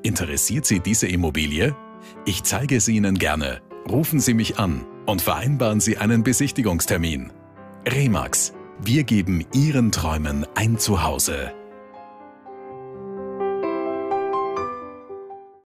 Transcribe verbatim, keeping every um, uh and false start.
Interessiert Sie diese Immobilie? Ich zeige sie Ihnen gerne. Rufen Sie mich an und vereinbaren Sie einen Besichtigungstermin. Remax. Wir geben Ihren Träumen ein Zuhause.